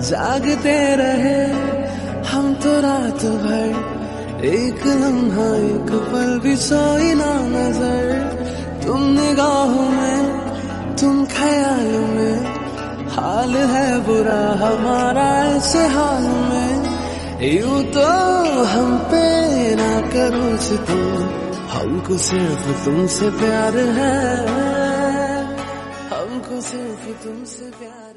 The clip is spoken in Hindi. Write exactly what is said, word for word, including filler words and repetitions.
जागते रहे हम तो रात भर, एक लम्हा एक पल भी सोई ना नजर। तुम निगाहों में, तुम ख्याल में, हाल है बुरा हमारा ऐसे हाल में। यूं तो हम पे ना करो तुम, हमको सिर्फ तुमसे प्यार है, हमको सिर्फ तुमसे प्यार।